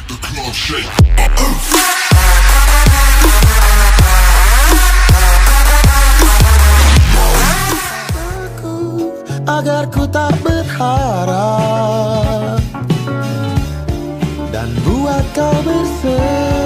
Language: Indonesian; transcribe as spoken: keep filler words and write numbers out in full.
Agar ku tak berharap dan buat kau bersedih.